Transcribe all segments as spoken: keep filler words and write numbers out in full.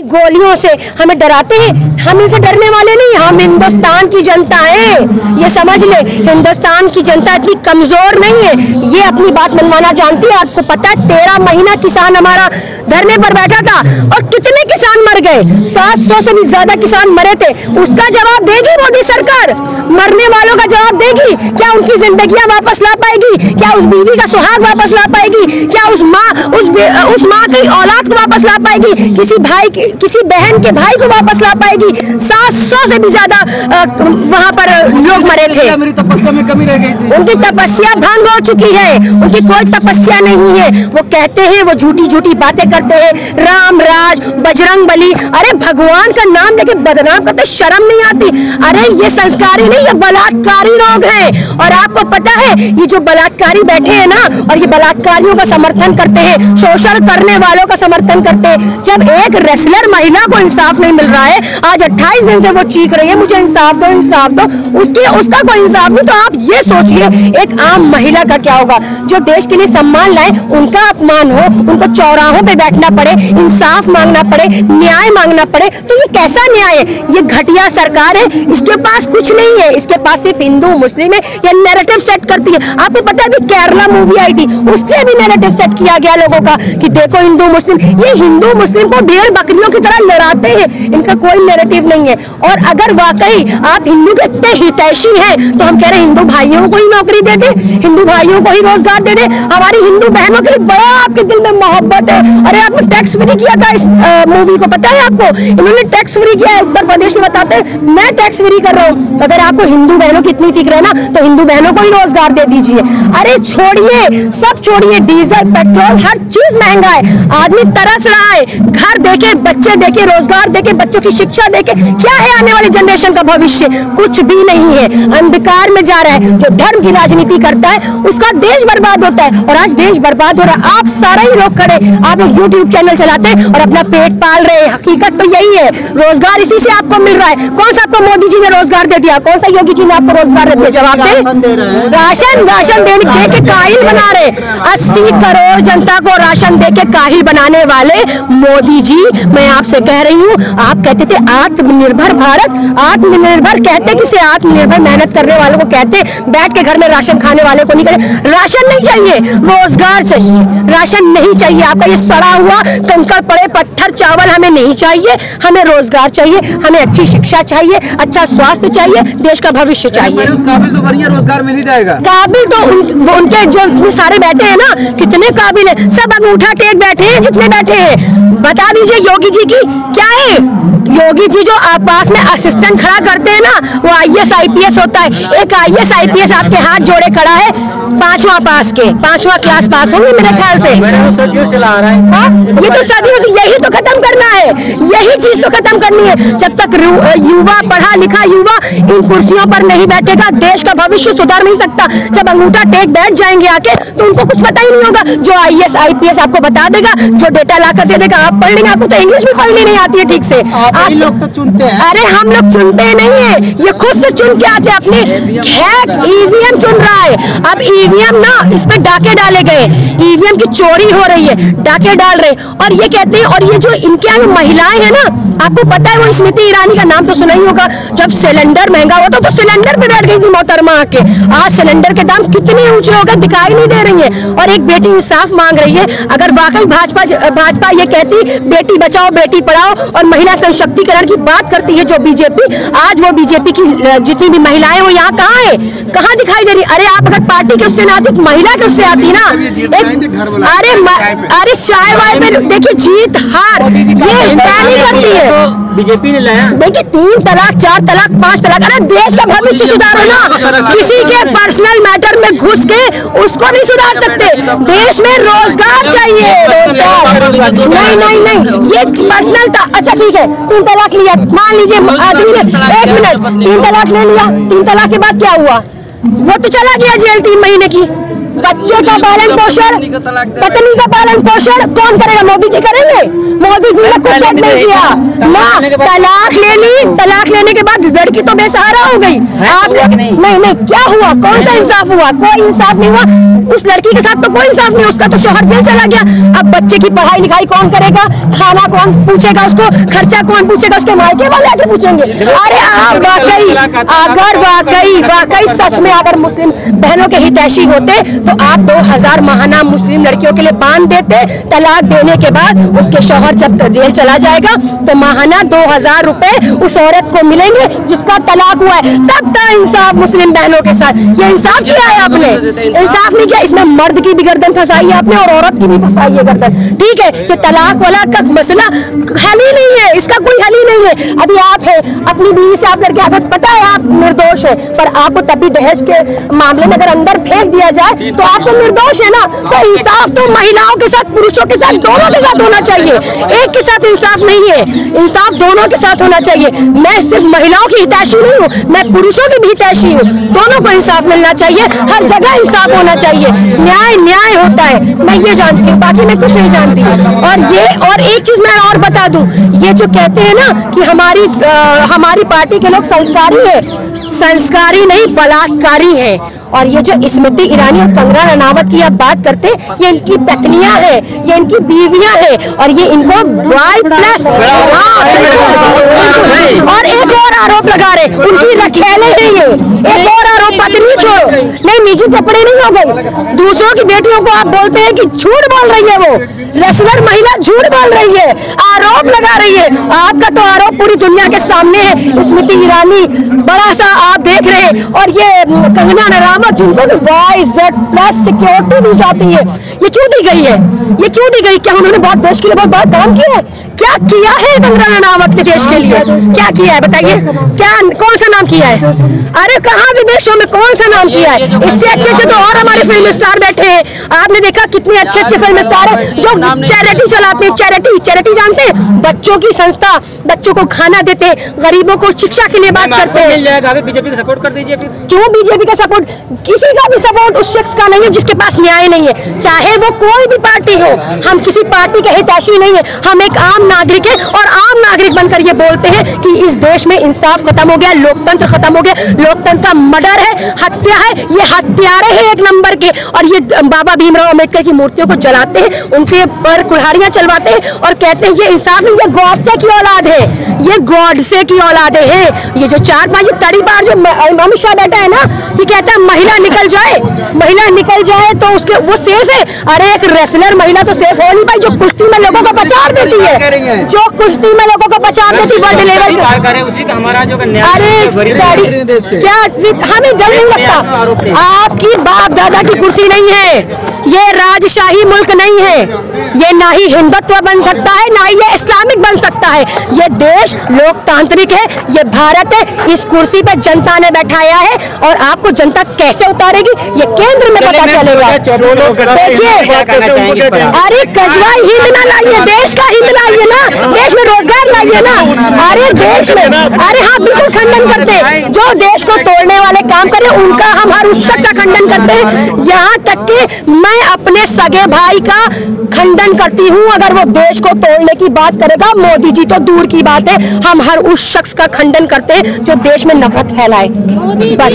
गोलियों से हमें डराते हैं, हम इनसे डरने वाले नहीं, हम हिंदुस्तान की जनता है, ये समझ ले। हिंदुस्तान की जनता इतनी कमजोर नहीं है, ये अपनी बात मनवाना जानती है। आपको पता है तेरह महीना किसान हमारा धरने पर बैठा था और कितने किसान मर गए, सात सौ से भी ज्यादा किसान मरे थे। उसका जवाब देगी मोदी सरकार? मरने वालों का जवाब देगी? क्या उनकी जिंदगियां वापस ला पाएगी? क्या उस बीवी का सुहाग वापस ला पाएगी? क्या उस माँ उस उस माँ की औलाद को वापस ला पाएगी? किसी भाई किसी बहन के भाई को वापस ला पाएगी? सात सौ से भी ज्यादा वहाँ पर लोग मरे थे। मेरी तपस्या में कमी रह गई थी। उनकी तपस्या भंग हो चुकी है, उनकी कोई तपस्या नहीं है। वो कहते हैं, वो झूठी झूठी बातें करते हैं, राम राज, बजरंग बली। अरे भगवान का नाम लेके बदनाम करते, शर्म नहीं आती? अरे ये संस्कारी नहीं, ये बलात्कारी लोग हैं। और आपको पता है ये जो बलात्कारी बैठे हैं ना, और ये बलात्कारियों का समर्थन करते हैं, शोषण करने वालों का समर्थन करते हैं। जब एक रेसलर महिला को इंसाफ नहीं मिल रहा है, आज अट्ठाईस दिन से वो चीख रही है मुझे इंसाफ दो इंसाफ दो, उसकी उसका कोई इंसाफ नहीं, तो आप ये सोचिए एक आम महिला का क्या होगा जो देश के लिए सम्मान लाए, उनका अपमान हो, उनको चौराहों पे बैठना पड़े, इंसाफ मांगना पड़े, न्याय मांगना पड़े। तो ये कैसा न्याय है? ये घटिया सरकार है, इसके पास कुछ नहीं है, इसके पास सिर्फ हिंदू मुस्लिम है। ये नैरेटिव सेट करती है। आपको पता है अभी केरला मूवी आई थी, उससे भी नैरेटिव सेट किया गया लोगों का कि देखो हिंदू मुस्लिम, ये हिंदू मुस्लिम को भेड़ बकरियों की तरह लड़ाते हैं, इनका कोई नैरेटिव नहीं है। और अगर वाकई आप हिंदू के इतने हितैषी हैं तो हम कह रहे हैं हिंदू भाइयों को ही नौकरी दे दे, हिंदू भाइयों को ही रोजगार दे दे। हमारी हिंदू बहनों के लिए बड़ा आपके दिल में मोहब्बत है। अरे आपने टैक्स फ्री किया था इस मूवी को, पता है आपको? इन्होंने टैक्स फ्री किया है, उत्तर प्रदेश में बताते हैं मैं टैक्स फ्री कर रहा हूँ। तो अगर आपको हिंदू बहनों की इतनी फिक्र है ना, तो हिंदू बहनों को ही रोजगार दे दीजिए। अरे छोड़िए, सब छोड़िए, डीजल पेट्रोल हर चीज महंगा है, आदमी तरस रहा है। घर देके, बच्चे देके, रोजगार देके, बच्चों की शिक्षा देके, क्या है आने वाली जनरेशन का भविष्य? कुछ भी नहीं है, अंधकार में जा रहा है। जो धर्म की राजनीति करता है उसका देश बर्बाद होता है, और आज देश बर्बाद हो रहा है। आप सारे ही लोग खड़े, आप एक यूट्यूब चैनल चलाते हैं और अपना पेट पाल रहे हैं। हकीकत तो यही है, रोजगार इसी से आपको मिल रहा है। कौन सा आपको मोदी जी ने रोजगार दे दिया? कौन सा योगी जी ने आपको रोजगार दे दिया? जवाब दे। राशन राशन दे के काहिल बना रहे, अस्सी करोड़ जनता को राशन दे के काहिल बनाने वाले मोदी जी, मैं आपसे कह रही हूँ, आप कहते थे आत्मनिर्भर भारत, आत्मनिर्भर कहते किसे? आत्मनिर्भर मेहनत करने वालों को कहते, बैठ के घर में राशन खाने वाले को नहीं कहते। राशन नहीं चाहिए, रोजगार चाहिए। राशन नहीं चाहिए, आपका ये सड़ा हुआ कंकड़ पड़े पत्थर चावल हमें नहीं चाहिए, हमें रोजगार चाहिए, हमें अच्छी शिक्षा चाहिए, अच्छा स्वास्थ्य चाहिए, देश का भविष्य चाहिए। उस काबिल तो बढ़िया रोजगार मिल ही जाएगा। काबिल तो उन, उनके जो सारे बैठे हैं ना, कितने काबिल है, सब अंगूठा टेक बैठे हैं जितने बैठे हैं। बता दीजिए योगी जी की क्या है? योगी जी जो आप पास में असिस्टेंट खड़ा करते हैं ना, वो I S I P S होता है। एक I S I P S आपके हाथ जोड़े खड़ा है, पांचवा पास के, पांचवा क्लास पास होंगे मेरे ख्याल से। सदियों से ला रहा है। हाँ, ये तो सदियों से, यही तो खत्म करना है, यही चीज तो खत्म करनी है। जब तक युवा, पढ़ा लिखा युवा इन कुर्सियों पर नहीं बैठेगा, देश का भविष्य सुधर नहीं सकता। जब अंगूठा टेक बैठ जाएंगे आके, तो उनको कुछ पता ही नहीं होगा। जो I A S I P S आपको बता देगा, जो डेटा ला कर दे देगा, आप पढ़ लेंगे। आपको तो इंग्लिश भी पढ़नी नहीं आती है ठीक से। आप लोग तो चुनते हैं। अरे हम लोग चुनते नहीं है, ये खुद से चुन के आते, अपने ई वी एम चुन रहा है। अब ई वी एम ना, इस पे डाके डाले गए, ई वी एम की चोरी हो रही है, डाके डाल रहे। और ये कहते हैं, और ये जो इनके यहाँ महिलाएं हैं ना, आपको पता है वो स्मृति ईरानी का नाम तो सुना ही होगा। जब सिलेंडर महंगा हुआ था तो सिलेंडर पे बैठ गई थी मोहतरमा आके। आज सिलेंडर के दाम कितने ऊंचे हो गए, दिखाई नहीं दे रही है। और एक बेटी इंसाफ मांग रही है। अगर वाकई भाजपा भाजपा ये कहती बेटी बचाओ बेटी पढ़ाओ और महिला सशक्तिकरण की बात करती है जो बीजेपी, आज वो बीजेपी की जितनी भी महिलाएं वो यहाँ कहाँ है, कहाँ दिखाई दे रही? अरे आप अगर पार्टी के उससे ना आती, महिला के उससे आती ना। अरे अरे चाय वाय में देखिए जीत हार ये नहीं करती है, बीजेपी ने लाया। देखिए तीन तलाक, चार तलाक, पांच तलाक। अरे देश का भविष्य सुधारो ना, किसी के पर्सनल मैटर में घुस के उसको नहीं सुधार सकते। देश में रोजगार चाहिए, रोजगार नहीं नहीं नहीं, ये पर्सनल था। अच्छा ठीक है, तीन तलाक लिया, मान लीजिए आदमी ने, एक मिनट, तीन तलाक ले लिया, तीन तलाक के बाद क्या हुआ? वो तो चला गया जेल तीन महीने की, बच्चे का पालन पोषण, पत्नी का पालन पोषण कौन करेगा? मोदी जी करेंगे? मोदी जी ने कुछ सेट नहीं किया ना। तलाक ले ली, तलाक लेने के बाद लड़की तो बेसहारा हो गई। आपने नहीं नहीं क्या हुआ? कौन सा इंसाफ हुआ? कोई इंसाफ नहीं हुआ। उस लड़की के साथ तो कोई इंसाफ नहीं, उसका तो शौहर जेल चला गया। अब बच्चे की पढ़ाई लिखाई कौन करेगा? खाना कौन पूछेगा उसको? खर्चा कौन पूछेगा? उसके मायके वाले आके पूछेंगे। अरे आप वाकई अगर वाकई वाकई सच में अगर मुस्लिम बहनों के हितैषी होते तो आप दो हजार माहाना मुस्लिम लड़कियों के लिए बांध देते। तलाक देने के बाद उसके शौहर जब जेल चला जाएगा तो माहाना दो हजार रुपए उस औरत को मिलेंगे जिसका तलाक हुआ है। तब था इंसाफ मुस्लिम बहनों के साथ। ये इंसाफ किया है आपने? इंसाफ नहीं किया। इसमें मर्द की भी गर्दन फंसाई है आपने और औरत की भी फंसाई है गर्दन। ठीक है, ये तलाक वाला का मसला हल ही नहीं है, इसका कोई हल ही नहीं है। अभी आप है अपनी बीवी से आप लड़के, अगर पता है आप निर्दोष है पर आपको तब भी दहेज के मामले में अगर अंदर फेंक दिया जाए तो आप तो निर्दोष है ना। तो इंसाफ तो महिलाओं के साथ पुरुषों के साथ दोनों के साथ होना चाहिए, एक के साथ इंसाफ नहीं है। इंसाफ दोनों के साथ होना चाहिए। मैं सिर्फ महिलाओं की हितैषी नहीं हूँ, मैं पुरुषों की भी हितैषी हूँ। दोनों को इंसाफ मिलना चाहिए, हर जगह इंसाफ होना चाहिए। न्याय न्याय होता है, मैं ये जानती हूँ, बाकी मैं कुछ नहीं जानती। और ये और एक चीज मैं और बता दूं, ये जो कहते हैं ना कि हमारी आ, हमारी पार्टी के लोग संस्कारी है, संस्कारी नहीं बलात्कारी है। और ये जो स्मृति ईरानी और कंगना रनावत की आप बात करते हैं, ये इनकी पत्नियां हैं, ये इनकी बीवियां हैं और ये इनको वाई प्लस और एक और आरोप लगा रहे, उनकी रखेले हैं ये। एक और आरोप, पत्नी छोड़ो नहीं, निजी कपड़े नहीं हो गई। दूसरों की बेटियों को आप बोलते हैं कि झूठ बोल रही है, वो रेसलर महिला झूठ बोल रही है, आरोप लगा रही है। आपका तो आरोप पूरी दुनिया के सामने है। स्मृति ईरानी बड़ा सा आप देख रहे हैं और ये कंगना रनावत जिनको वाई जेड प्लस सिक्योरिटी दी जाती है, ये क्यों दी गई है? ये क्यों दी गई? क्या उन्होंने बहुत देश के लिए बहुत बड़ा काम किया है? क्या किया है कंगना रनावत ने देश के लिए? क्या किया है बताइए? क्या कौन सा नाम किया है? अरे कहाँ विदेशों में कौन सा नाम किया है? इससे अच्छे अच्छे तो और हमारे फिल्म स्टार बैठे हैं। आपने देखा कितने अच्छे अच्छे फिल्म स्टार है जो चैरिटी चलाते हैं। चैरिटी चैरिटी जानते हैं? बच्चों की संस्था, बच्चों को खाना देते हैं, गरीबों को शिक्षा के लिए बात करते हैं। बीजेपी का सपोर्ट कर दीजिए। क्यों बीजेपी का सपोर्ट? किसी का भी सपोर्ट उस शख्स का नहीं है जिसके पास न्याय नहीं है, चाहे वो कोई भी पार्टी हो। हम किसी पार्टी के हितैषी नहीं है, हम एक आम नागरिक है और आम नागरिक बनकर ये बोलते हैं कि इस देश में इंसाफ खत्म हो गया, लोकतंत्र खत्म हो गया, लोकतंत्र का मर्डर है, हत्या है, ये हत्यारे हैं एक नंबर के। और ये बाबा भीमराव अम्बेडकर की मूर्तियों को जलाते हैं, उनके पर कुल्हाड़ियां चलवाते हैं और कहते हैं ये इंसाफ नहीं, ये गॉडसे की औलाद है, ये गॉडसे की औलादे हैं। ये जो चार पांच तड़ी बार जो अमित शाह बैठा है ना, ये कहता है महिला निकल जाए, महिला निकल जाए तो उसके वो सेफ है। अरे एक रेसलर महिला तो सेफ हो नहीं पाई, जो कुश्ती में लोगों को पछाड़ देती है, जो कुश्ती में लोगों को पछाड़ देती है वर्ल्ड लेवल पे। हमारा जो अरे क्या हमें डर नहीं लगता? आपकी बाप दादा की कुर्सी नहीं है, ये राजशाही मुल्क नहीं है, ये ना ही हिंदुत्व बन सकता है ना ही ये इस्लामिक बन सकता है। ये देश लोकतांत्रिक है, ये भारत है। इस कुर्सी पे जनता ने बैठाया है और आपको जनता कैसे उतारेगी ये केंद्र में पता चलेगा। देखिए, अरे कजवा हिंद ना लाइए, देश का हिंद लाइए ना, देश में रोजगार लाइए ना। अरे देश में, अरे हाँ बिल्कुल खंडन करते हैं जो देश को तोड़ने वाले काम करे, उनका हम हर उस शख्स का खंडन करते हैं। यहाँ तक कि मैं अपने सगे भाई का खंडन करती हूँ अगर वो देश को तोड़ने की बात करेगा। मोदी जी तो दूर की बात है, हम हर उस शख्स का खंडन करते हैं जो देश में नफरत फैलाए। बस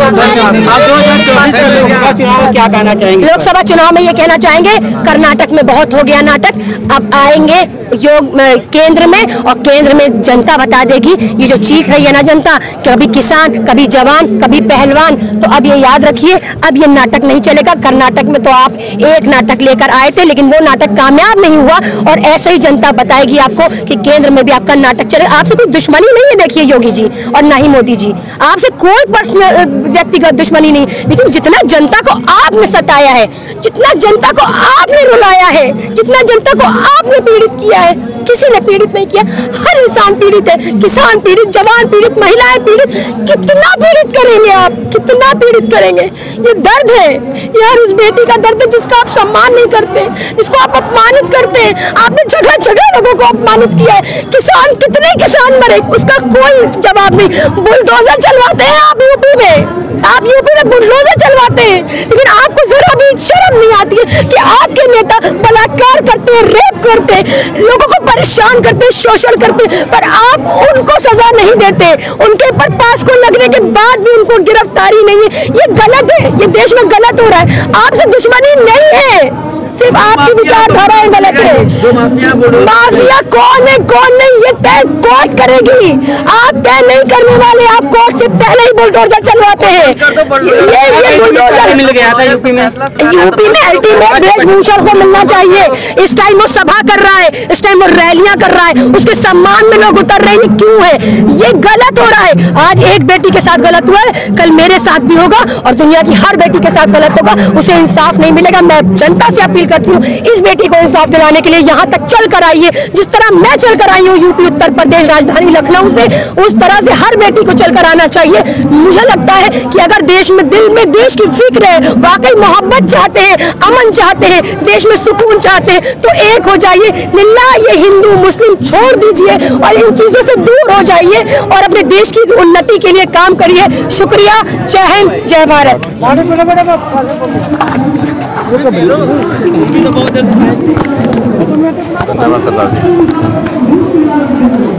क्या कहना चाहेंगे? लोकसभा चुनाव में ये कहना चाहेंगे, कर्नाटक में बहुत हो गया नाटक, अब आएंगे योग केंद्र में और केंद्र में जनता बता देगी। ये जो चीख रही है ना जनता, कभी किसान कभी जवान कभी पहलवान, तो अब ये याद रखिए, अब ये नाटक नहीं चलेगा। कर्नाटक में तो आप एक नाटक लेकर आए थे लेकिन वो नाटक कामयाब नहीं हुआ और ऐसे ही जनता बताएगी आपको कि केंद्र में भी आपका नाटक चलेगा। आपसे कोई दुश्मनी नहीं है देखिए योगी जी और ना ही मोदी जी, आपसे कोई पर्सनल व्यक्तिगत दुश्मनी नहीं, लेकिन जितना जनता को आपने सताया है, जितना जनता को आपने रुलाया है, जितना जनता को आपने पीड़ित किया है, किसी ने पीड़ित नहीं किया। हर इंसान पीड़ित है, किसान पीड़ित, जवान पीड़ित, महिलाएं पीड़ित। कितना पीड़ित करेंगे आप, कितना पीड़ित करेंगे? ये दर्द है यार, उस बेटी का दर्द है जिसका आप सम्मान नहीं करते, जिसको आप अपमानित करते हैं। आपने जगह जगह लोगों को अपमानित किया है। किसान, कितने किसान मरे, उसका कोई जवाब नहीं। बुलडोजर चलवाते हैं आप यूपी में, आप यूपी में बुलडोजर चलवाते हैं, लेकिन आपको जरा भी शर्म नहीं आती है कि आपके नेता बलात्कार करते हैं, रेप करते हैं, लोगों को परेशान करते हैं, शोषण करते हैं, पर आप उनको सजा नहीं देते। उनके ऊपर पास को लगने के बाद भी उनको गिरफ्तारी नहीं है। ये गलत है, ये देश में गलत हो रहा है। आपसे दुश्मनी नहीं है, सिर्फ आपकी विचारधारा गलत है। माफिया कौन है कौन नहीं ये तय कोर्ट करेगी, आप तय नहीं करने वाले। आप कोर्ट से पहले ही बुलडोजर चलवाते हैं। ये ये बुलडोजर मिल गया था यूपी में, यूपी में अल्टीमेट ब्रजभूषण को मिलना चाहिए। इस टाइम वो सभा कर रहा है, इस टाइम वो रैलियां कर रहा है, उसके सम्मान में लोग उतर रहे हैं। क्यों है ये गलत हो रहा है? आज एक बेटी के साथ गलत हुआ है, कल मेरे साथ भी होगा और दुनिया की हर बेटी के साथ गलत होगा। उसे इंसाफ नहीं मिलेगा। मैं जनता से अपील करती हूँ, इस बेटी को इंसाफ दिलाने के लिए यहाँ तक चल कर आइए, जिस तरह मैं चल कर आई हूँ यूपी उत्तर प्रदेश राजधानी लखनऊ से, उस तरह से हर बेटी को चल कर आना चाहिए। मुझे लगता है कि अगर देश में, दिल में देश की फिक्र है, वाकई मोहब्बत चाहते हैं, अमन चाहते हैं, देश में सुकून चाहते हैं, तो एक हो जाइए। निल्ला ये हिंदू मुस्लिम छोड़ दीजिए और इन चीजों से दूर हो जाइए और अपने देश की उन्नति के लिए काम करिए। शुक्रिया, जय हिंद, जय भारत। धन्यवाद सरदार जी।